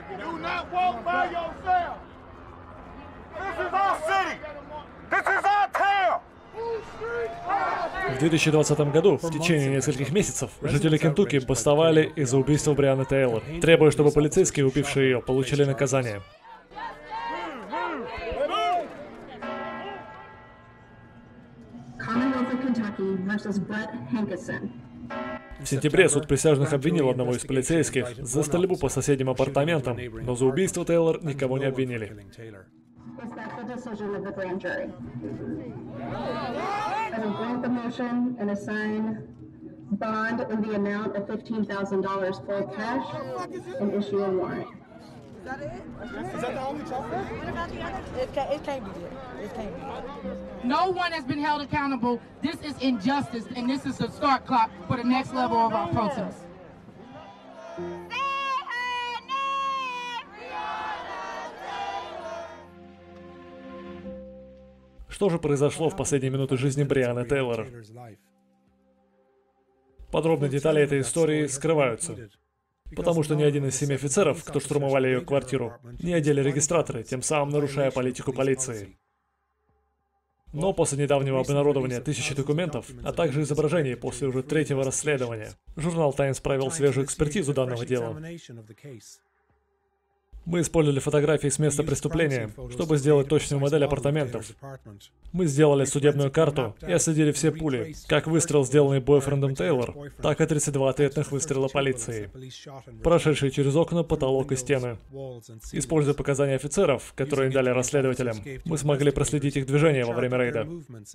Do not walk by yourself. This is our city. This is our town. В 2020 году, в течение нескольких месяцев, жители Кентукки бастовали из-за убийства Брианны Тейлор, требуя, чтобы полицейские, убившие ее, получили наказание. В сентябре суд присяжных обвинил одного из полицейских за стрельбу по соседним апартаментам, но за убийство Тейлор никого не обвинили. No one has been held accountable. This is injustice, and this is the start clock for the next level of our protest. Что же произошло в последние минуты жизни Брианны Тейлор? Подробные детали этой истории скрываются, потому что ни один из 7 офицеров, кто штурмовали ее квартиру, не одели регистраторы, тем самым нарушая политику полиции. Но после недавнего обнародования тысячи документов, а также изображений после уже 3-го расследования, журнал Times провел свежую экспертизу данного дела. Мы использовали фотографии с места преступления, чтобы сделать точную модель апартаментов. Мы сделали судебную карту и отследили все пули, как выстрел, сделанный бойфрендом Тейлор, так и 32 ответных выстрела полиции, прошедшие через окна, потолок и стены. Используя показания офицеров, которые дали расследователям, мы смогли проследить их движения во время рейда.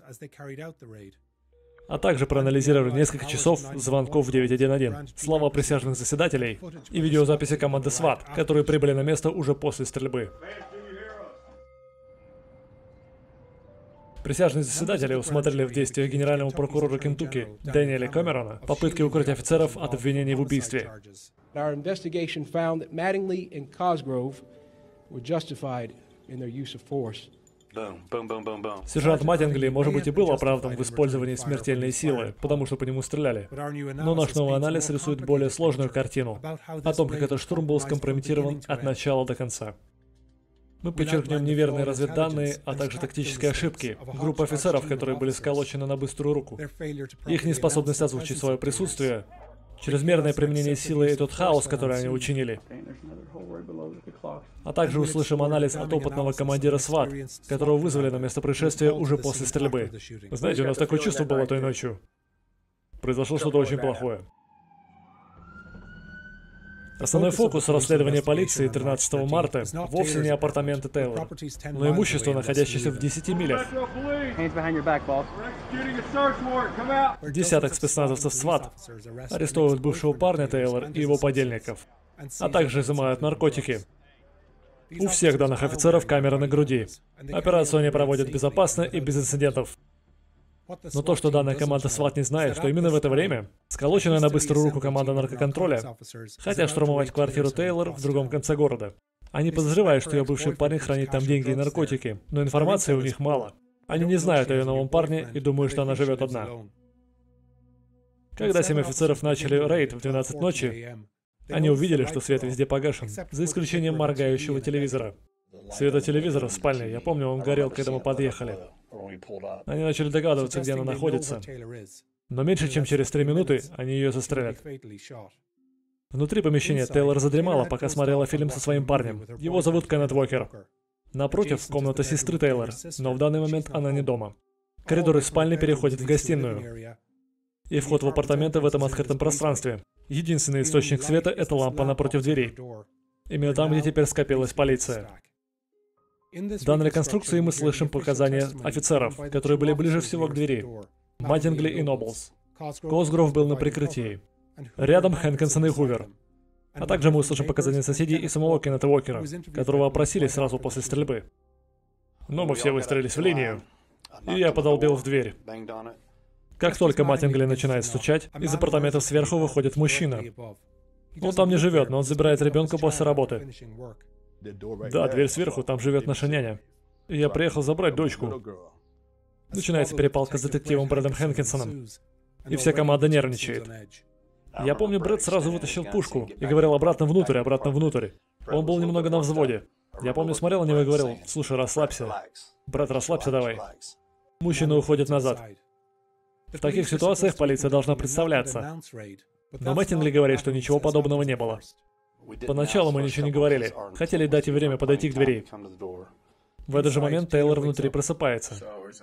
А также проанализировали несколько часов звонков в 911, слова присяжных заседателей и видеозаписи команды SWAT, которые прибыли на место уже после стрельбы. Присяжные заседатели усмотрели в действиях генерального прокурора Кентукки Дэниеля Камерона попытки укрыть офицеров от обвинений в убийстве. Сержант Маттингли, может быть, и был оправдан в использовании смертельной силы, потому что по нему стреляли. Но наш новый анализ рисует более сложную картину о том, как этот штурм был скомпрометирован от начала до конца. Мы подчеркнем неверные разведданные, а также тактические ошибки, группы офицеров, которые были сколочены на быструю руку, их неспособность озвучить свое присутствие, чрезмерное применение силы и тот хаос, который они учинили. А также услышим анализ от опытного командира SWAT, которого вызвали на место происшествия уже после стрельбы. Знаете, у нас такое чувство было той ночью. Произошло что-то очень плохое. Основной фокус расследования полиции 13 марта вовсе не апартаменты Тейлор, но имущество, находящееся в 10 милях. Десяток спецназовцев SWAT арестовывают бывшего парня Тейлор и его подельников, а также изымают наркотики. У всех данных офицеров камеры на груди. Операцию они проводят безопасно и без инцидентов. Но то, что данная команда SWAT не знает, что именно в это время сколоченная на быструю руку команда наркоконтроля хотят штурмовать квартиру Тейлор в другом конце города. Они подозревают, что ее бывший парень хранит там деньги и наркотики, но информации у них мало. Они не знают о ее новом парне и думают, что она живет одна. Когда 7 офицеров начали рейд в 12 ночи, они увидели, что свет везде погашен, за исключением моргающего телевизора. Света телевизора в спальне, я помню, он горел, когда мы подъехали. Они начали догадываться, где она находится. Но меньше чем через 3 минуты они ее застрелят. Внутри помещения Тейлор задремала, пока смотрела фильм со своим парнем. Его зовут Кеннет Уокер. Напротив, комната сестры Тейлор, но в данный момент она не дома. Коридор из спальни переходит в гостиную. И вход в апартаменты в этом открытом пространстве. Единственный источник света — это лампа напротив двери. Именно там, где теперь скопилась полиция. В данной реконструкции мы слышим показания офицеров, которые были ближе всего к двери. Маттингли и Ноблс. Косгров был на прикрытии. Рядом Хэнкинсон и Хувер. А также мы услышим показания соседей и самого Кеннета Уокера, которого опросили сразу после стрельбы. Но мы все выстроились в линию, и я подолбил в дверь. Как только Маттингли начинает стучать, из апартаментов сверху выходит мужчина. Он там не живет, но он забирает ребенка после работы. Да, дверь сверху, там живет наша няня. И я приехал забрать дочку. Начинается перепалка с детективом Брэдом Хэнкинсоном. И вся команда нервничает. Я помню, Брэд сразу вытащил пушку и говорил обратно внутрь, обратно внутрь. Он был немного на взводе. Я помню, смотрел на него и говорил: слушай, расслабься. Брат, расслабься давай. Мужчина уходит назад. В таких ситуациях полиция должна представляться. Но Мэттингли говорит, что ничего подобного не было. Поначалу мы ничего не говорили. Хотели дать ей время подойти к двери. В этот же момент Тейлор внутри просыпается.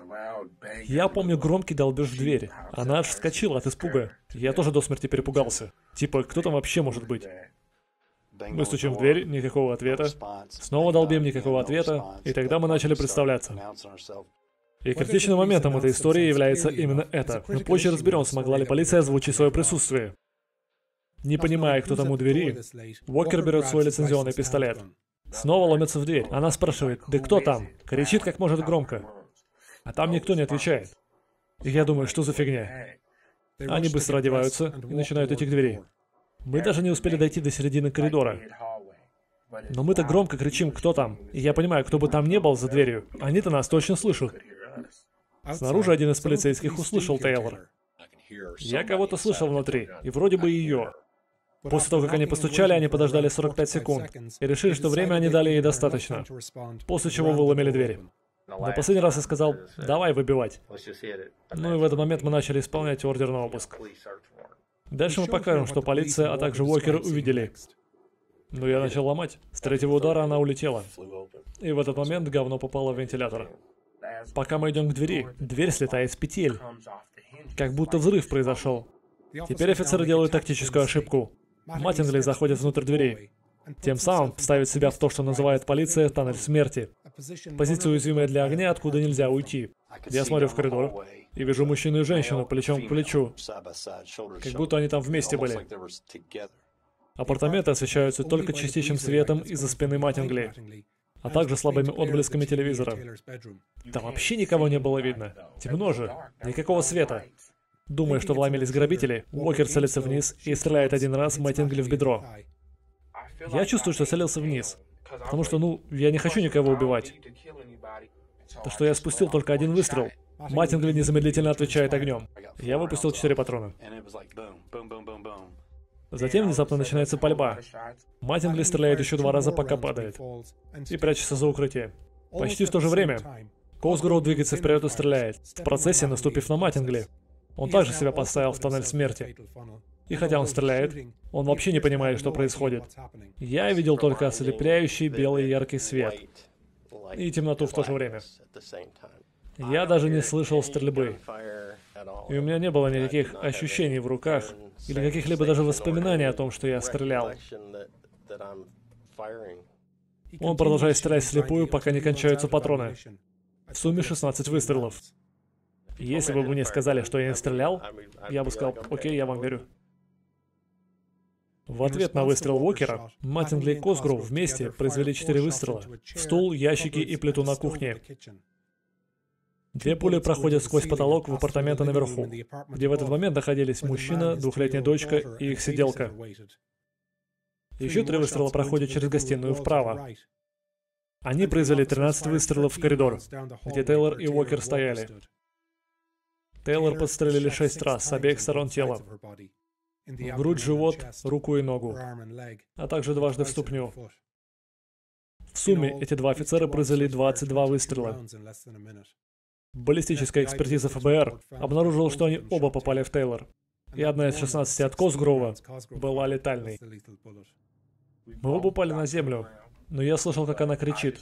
Я помню громкий долбеж в дверь. Она аж вскочила от испуга. Я тоже до смерти перепугался. Типа, кто там вообще может быть? Мы стучим в дверь, никакого ответа. Снова долбим, никакого ответа. И тогда мы начали представляться. И критичным моментом этой истории является именно это. Мы позже разберем, смогла ли полиция озвучить свое присутствие. Не понимая, кто там у двери, Уокер берет свой лицензионный пистолет. Снова ломится в дверь. Она спрашивает: «Да кто там?» Кричит как может громко. А там никто не отвечает. И я думаю, что за фигня? Они быстро одеваются и начинают идти к двери. Мы даже не успели дойти до середины коридора. Но мы-то громко кричим: «Кто там?» И я понимаю, кто бы там ни был за дверью, они-то нас точно слышат. Снаружи один из полицейских услышал Тейлор. Я кого-то слышал внутри, и вроде бы ее. После того, как они постучали, они подождали 45 секунд и решили, что время они дали ей достаточно. После чего выломили двери. На последний раз я сказал: «Давай выбивать». Ну и в этот момент мы начали исполнять ордер на обыск. Дальше мы покажем, что полиция, а также Уокер увидели. Но я начал ломать. С третьего удара она улетела. И в этот момент говно попало в вентилятор. Пока мы идем к двери, дверь слетает с петель. Как будто взрыв произошел. Теперь офицеры делают тактическую ошибку. Мэттингли заходит внутрь дверей. Тем самым ставит себя в то, что называет полиция тоннель смерти. Позиция уязвимая для огня, откуда нельзя уйти. Я смотрю в коридор и вижу мужчину и женщину плечом к плечу. Как будто они там вместе были. Апартаменты освещаются только частичным светом из-за спины Мэттингли, а также слабыми отблесками телевизора. Там вообще никого не было видно. Темно же. Никакого света. Думая, что вломились грабители, Уокер целится вниз и стреляет один раз Мэттингли в бедро. Я чувствую, что целился вниз. Потому что, я не хочу никого убивать. То, что я спустил только один выстрел. Мэттингли незамедлительно отвечает огнем. Я выпустил 4 патрона. Затем внезапно начинается пальба. Мэттингли стреляет еще 2 раза, пока падает. И прячется за укрытие. Почти в то же время Косгроув двигается вперед и стреляет, в процессе наступив на Мэттингли. Он также себя поставил в тоннель смерти. И хотя он стреляет, он вообще не понимает, что происходит. Я видел только ослепляющий белый яркий свет. И темноту в то же время. Я даже не слышал стрельбы. И у меня не было никаких ощущений в руках, или каких-либо даже воспоминаний о том, что я стрелял. Он продолжает стрелять вслепую, пока не кончаются патроны. В сумме 16 выстрелов. Если бы мне сказали, что я не стрелял, я бы сказал: «Окей, я вам верю». В ответ на выстрел Уокера, Мэттингли и Косгроув вместе произвели 4 выстрела в стул, ящики и плиту на кухне. 2 пули проходят сквозь потолок в апартаменты наверху, где в этот момент находились мужчина, 2-летняя дочка и их сиделка. Еще 3 выстрела проходят через гостиную вправо. Они произвели 13 выстрелов в коридор, где Тейлор и Уокер стояли. Тейлор подстрелили 6 раз с обеих сторон тела. В грудь, живот, руку и ногу, а также дважды в ступню. В сумме эти 2 офицера произвели 22 выстрела. Баллистическая экспертиза ФБР обнаружила, что они оба попали в Тейлор, и одна из 16 от Косгроува была летальной. Мы оба упали на землю, но я слышал, как она кричит.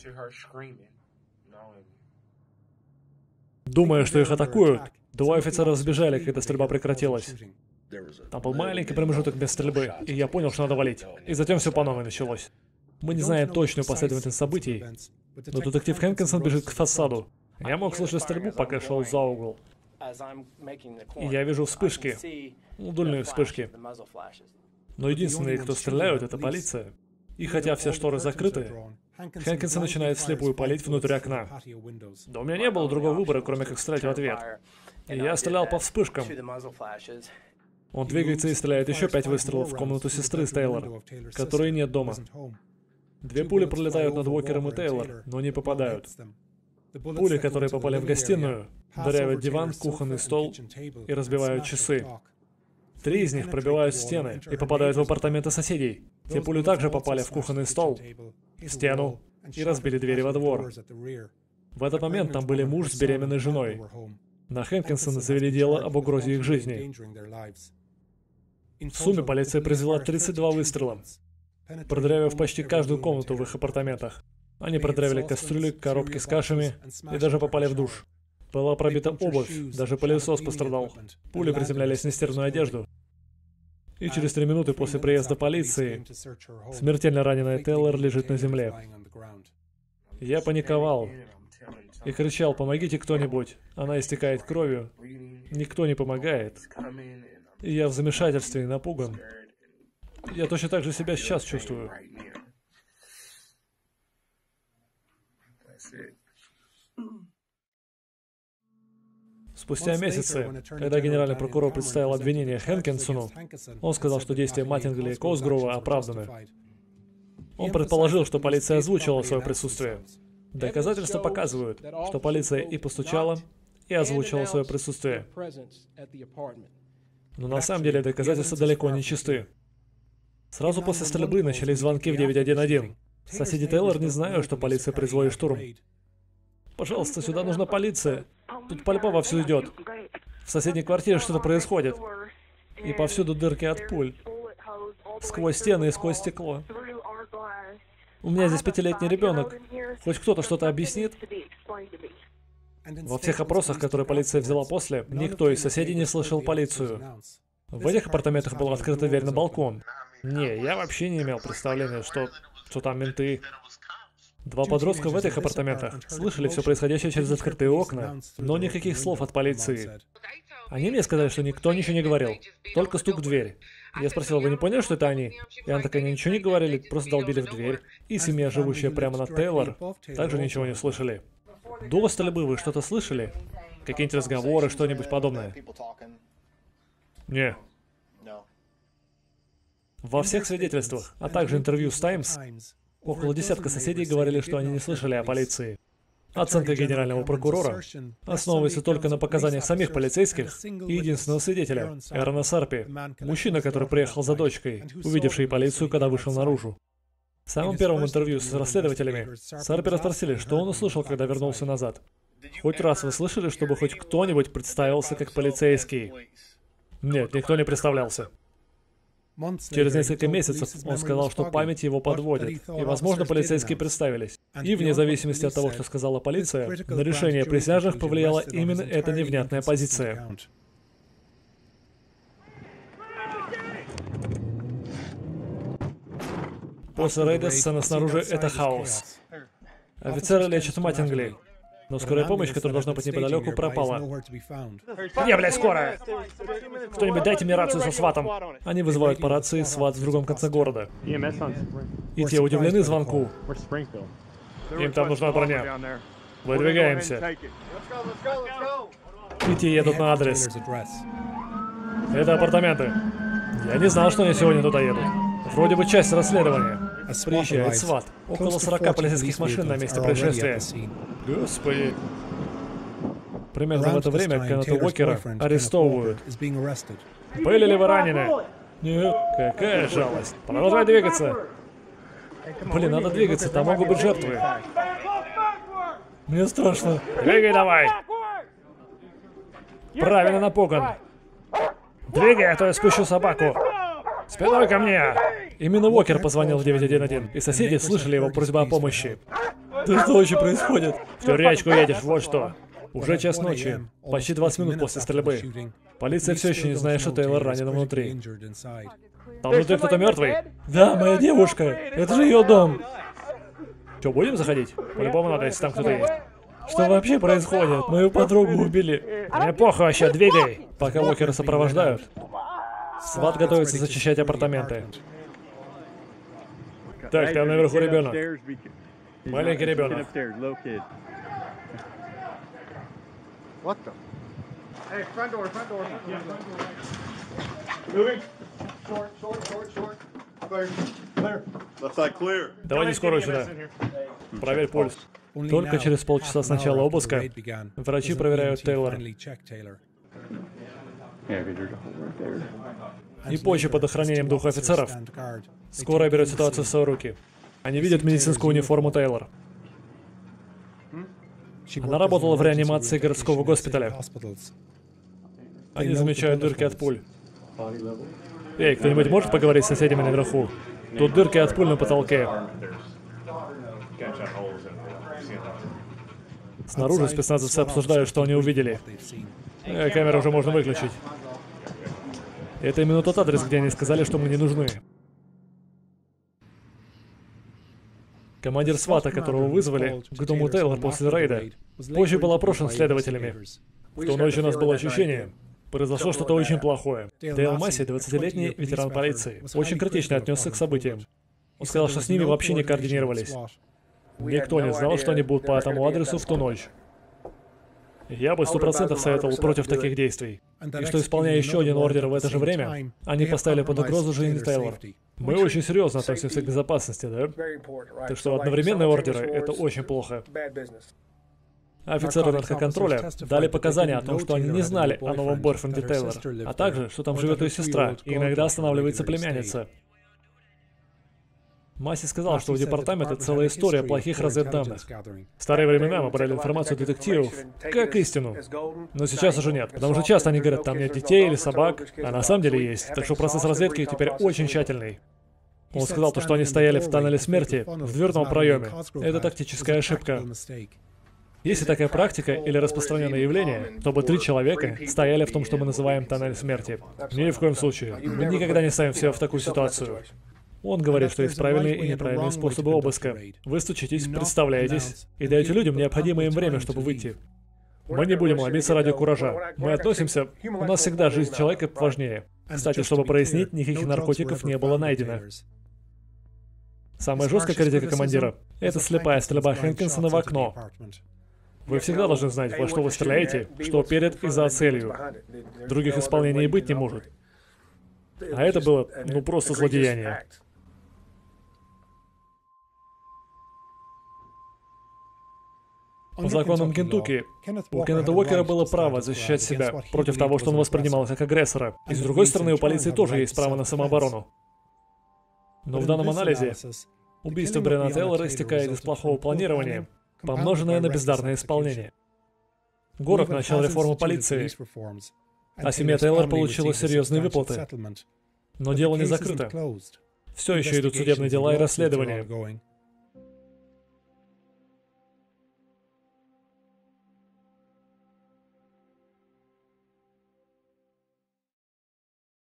Думая, что их атакуют, 2 офицера сбежали, когда стрельба прекратилась. Там был маленький промежуток без стрельбы, и я понял, что надо валить. И затем все по новой началось. Мы не знаем точную последовательность событий, но детектив Хэнкинсон бежит к фасаду. Я мог слышать стрельбу, пока шел за угол. И я вижу вспышки, дульные вспышки. Но единственные, кто стреляют, это полиция. И хотя все шторы закрыты, Хэнкинсон начинает вслепую палить внутрь окна. Да у меня не было другого выбора, кроме как стрелять в ответ. И я стрелял по вспышкам. Он двигается и стреляет еще 5 выстрелов в комнату сестры Тейлор, которой нет дома. 2 пули пролетают над Уокером и Тейлор, но не попадают. Пули, которые попали в гостиную, дырявят диван, кухонный стол и разбивают часы. 3 из них пробивают стены и попадают в апартаменты соседей. Те пули также попали в кухонный стол, в стену и разбили двери во двор. В этот момент там были муж с беременной женой. На Хэнкинсона завели дело об угрозе их жизни. В сумме полиция произвела 32 выстрела, продырявив почти каждую комнату в их апартаментах. Они продырявили кастрюли, коробки с кашами и даже попали в душ. Была пробита обувь, даже пылесос пострадал. Пули приземлялись на нестиранную одежду. И через 3 минуты после приезда полиции смертельно раненая Тейлор лежит на земле. Я паниковал и кричал: «Помогите кто-нибудь! Она истекает кровью! Никто не помогает!» И я в замешательстве и напуган. Я точно так же себя сейчас чувствую. Спустя месяцы, когда генеральный прокурор представил обвинение Хэнкинсону, он сказал, что действия Маттингли и Косгрова оправданы. Он предположил, что полиция озвучила свое присутствие. Доказательства показывают, что полиция и постучала, и озвучила свое присутствие. Но на самом деле доказательства далеко не чисты. Сразу после стрельбы начались звонки в 911. Соседи Тейлор не знают, что полиция производит штурм. «Пожалуйста, сюда нужна полиция. Тут пальба вовсю идет. В соседней квартире что-то происходит. И повсюду дырки от пуль. Сквозь стены и сквозь стекло. У меня здесь 5-летний ребенок. Хоть кто-то что-то объяснит?» Во всех опросах, которые полиция взяла после, никто из соседей не слышал полицию. В этих апартаментах была открыта дверь на балкон. Не, я вообще не имел представления, что там менты. 2 подростка в этих апартаментах слышали все происходящее через открытые окна, но никаких слов от полиции. Они мне сказали, что никто ничего не говорил, только стук в дверь. Я спросил: «Вы не поняли, что это они?» И она такая: «Они ничего не говорили, просто долбили в дверь». И семья, живущая прямо над Тейлор, также ничего не слышали. До стрельбы вы что-то слышали? Какие-нибудь разговоры, что-нибудь подобное? Не. Во всех свидетельствах, а также интервью с Таймс, около десятка соседей говорили, что они не слышали о полиции. Оценка генерального прокурора основывается только на показаниях самих полицейских и единственного свидетеля, Эрона Сарпи, мужчина, который приехал за дочкой, увидевший полицию, когда вышел наружу. В самом первом интервью с расследователями Сарпи расспросили, что он услышал, когда вернулся назад. «Хоть раз вы слышали, чтобы хоть кто-нибудь представился как полицейский?» Нет, никто не представлялся. Через несколько месяцев он сказал, что память его подводит, и, возможно, полицейские представились. И вне зависимости от того, что сказала полиция, на решение присяжных повлияла именно эта невнятная позиция. После рейда сцена снаружи — это хаос. Офицеры лечат Маттингли, но скорая помощь, которая должна быть неподалеку, пропала. «Не, блядь, скорая! Кто-нибудь дайте мне рацию со сватом!» Они вызывают по рации сват в другом конце города. И те удивлены звонку. Им там нужна броня. Выдвигаемся. И те едут на адрес. Это апартаменты. Я не знал, что они сегодня туда едут. Вроде бы часть расследования. Приезжает сват. Около 40 полицейских машин на месте происшествия. Господи. Примерно в это время Кеннета Уокера арестовывают. Были ли вы ранены? Нет. Какая жалость. Продолжай двигаться. Блин, надо двигаться, там могут быть жертвы. Мне страшно. Двигай давай. Правильно напуган. Двигай, а то я спущу собаку. Спиной ко мне! Именно Уокер позвонил в 911, и соседи слышали его просьбу о помощи. Да что вообще происходит? В тюрячку едешь, вот что. Уже час ночи, почти 20 минут после стрельбы. Полиция все еще не знает, что Тейлор ранена внутри. Там внутри кто-то мертвый? Да, моя девушка. Это же ее дом. Что, будем заходить? По-любому надо, если там кто-то есть. Что вообще происходит? Мою подругу убили. Мне похуй вообще, двигай. Пока Уокера сопровождают. Сват готовится зачищать апартаменты. Так, там наверху ребенок. Маленький ребенок. Давай не скоро сюда. Проверь пульс. Только через полчаса с начала обыска врачи проверяют Тейлор. и позже под охранением 2 офицеров. Скорая берет ситуацию в свои руки. Они видят медицинскую униформу Тейлор. Она работала в реанимации городского госпиталя. Они замечают дырки от пуль. Эй, кто-нибудь может поговорить с соседями наверху? Тут дырки от пуль на потолке. Снаружи спецназовцы обсуждают, что они увидели. Камеру уже можно выключить. Это именно тот адрес, где они сказали, что мы не нужны. Командир СВАТа, которого вызвали к дому Тейлор после рейда, позже был опрошен следователями. В ту ночь у нас было ощущение, произошло что-то очень плохое. Дейл Масси, 20-летний ветеран полиции, очень критично отнесся к событиям. Он сказал, что с ними вообще не координировались. Никто не знал, что они будут по этому адресу в ту ночь. Я бы 100% советовал против таких действий. И что, исполняя еще один ордер в это же время, они поставили под угрозу жизнь Тейлор. Мы очень серьезно относимся к безопасности, да? Так что одновременные ордеры — это очень плохо. Офицеры наркоконтроля дали показания о том, что они не знали о новом бойфренде Тейлор, а также, что там живет ее сестра, и иногда останавливается племянница. Масси сказал, что у департамента целая история плохих разведданных. В старые времена мы брали информацию детективов как истину, но сейчас уже нет, потому что часто они говорят, там нет детей или собак, а на самом деле есть, так что процесс разведки теперь очень тщательный. Он сказал то, что они стояли в тоннеле смерти, в дверном проеме. Это тактическая ошибка. Если такая практика или распространенное явление, то бы 3 человека стояли в том, что мы называем тоннель смерти. Ни в коем случае. Мы никогда не ставим себя в такую ситуацию. Он говорит, что есть правильные и неправильные способы обыска. Вы стучитесь, представляетесь, и даете людям необходимое им время, чтобы выйти. Мы не будем ломиться ради куража. Мы относимся... У нас всегда жизнь человека важнее. Кстати, чтобы прояснить, никаких наркотиков не было найдено. Самая жесткая критика командира — это слепая стрельба Хэнкинсона в окно. Вы всегда должны знать, во что вы стреляете, что перед и за целью. Других исполнений быть не может. А это было, ну, просто злодеяние. По законам Кентукки, у Кеннета Уокера было право защищать себя против того, что он воспринимал как агрессора. И с другой стороны, у полиции тоже есть право на самооборону. Но в данном анализе убийство Бренна Тейлора истекает из плохого планирования, помноженное на бездарное исполнение. Город начал реформу полиции, а семья Тейлор получила серьезные выплаты. Но дело не закрыто. Все еще идут судебные дела и расследования.